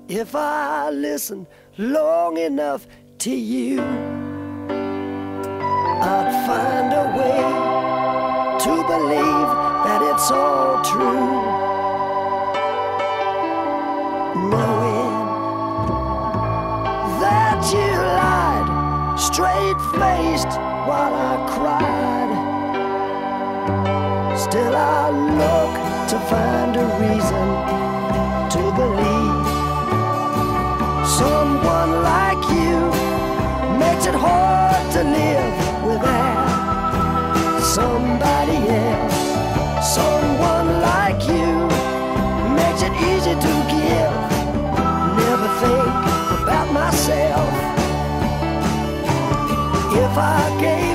If I listen long enough to you, I'd find a way to believe that it's all true. Knowing that you lied straight-faced while I cried, still I look to find a reason to believe someone like you makes it hard to live without somebody else. Someone like you makes it easy to give. Never think about myself. If I gave